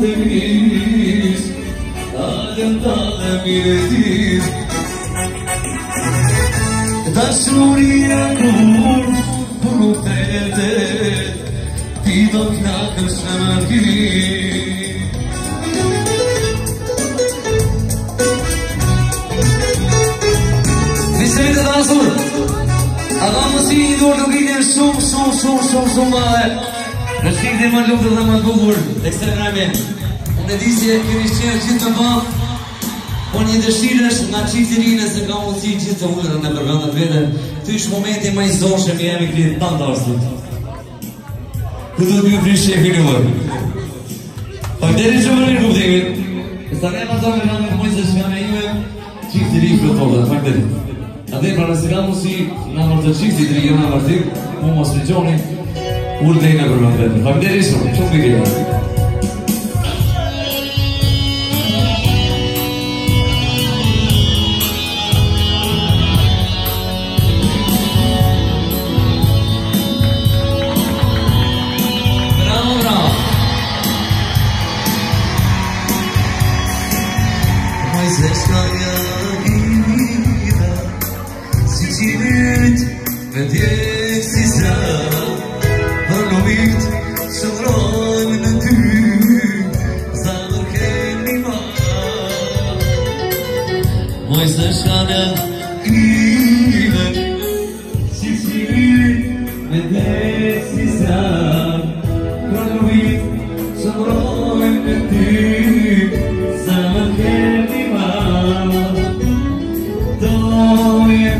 feliz, alentada mirëtir. Dashuria kur nuk tetet, ti do knakësh në mërkir. Nisemi të dasur, ata mësi një dorë të gjitin shumë madhe. Në shkikti më lukët dhe më bukur, ekstremalment. Unë e di se kemi shqenë gjithë të bëmë, po një dëshirë është nga qifti rinë se ka mundësi gjithë të ullërën në përgëndat vete. Ty ishë momenti më i zoshë mi jemi këtë të të arsët. Këtë të një frish shefi në mërë. Fakteri që më në kuptimit, e sa ne më zonë me në mëjë se shka me ime, qifti rinë këtë të të fakteri. Ate pra nëse ka mundësi në mërë të qifti të rinë në mërëtik, mu mos në gjoni, urdejnë e përgëndat vete. Fakteri shumë, shumë të kërë. Me tjetë si sa, për lovit që vrojnë në ty, zamër kemi ma. Moj se shkane ime, si me tjetë si sa, për lovit që vrojnë në ty, zamër kemi ma. Doje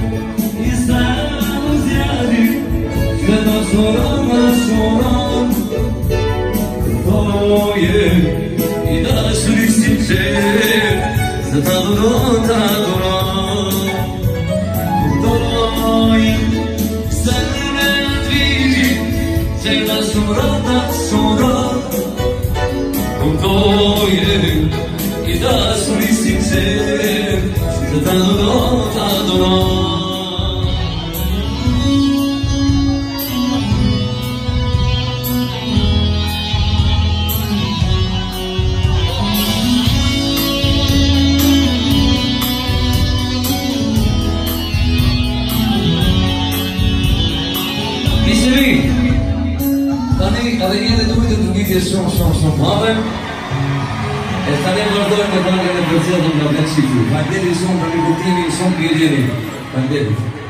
Soran, doje i dashuri sincer, se ta duron, doje se ne vidi, se na soran, doje i dashuri sincer, se ta duron. Edhe njëtë duhet të ngritje shumë madhe. E tani vazhdojmë me daljen e procedurës nga vetë shifri. Faleminderit shumë për rikuptimin, shumë pjesëri. Faleminderit.